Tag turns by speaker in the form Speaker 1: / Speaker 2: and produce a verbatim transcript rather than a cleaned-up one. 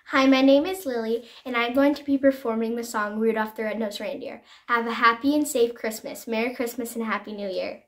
Speaker 1: Hi, my name is Lily, and I'm going to be performing the song Rudolph the Red-Nosed Reindeer. Have a happy and safe Christmas. Merry Christmas and Happy New Year.